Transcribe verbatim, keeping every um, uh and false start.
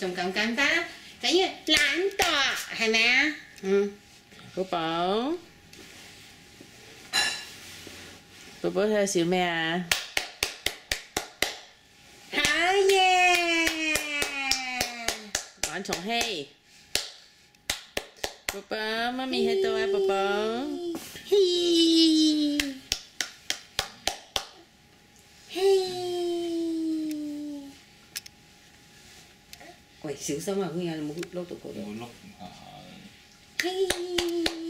仲咁簡單，等於懶惰，係咪啊？嗯，寶寶，寶寶喺度笑咩啊？好嘢！玩蟲戲，寶寶，媽咪喺度啊，寶寶。喂，小心啊！佢有冇碌到嗰度？ 會碌下。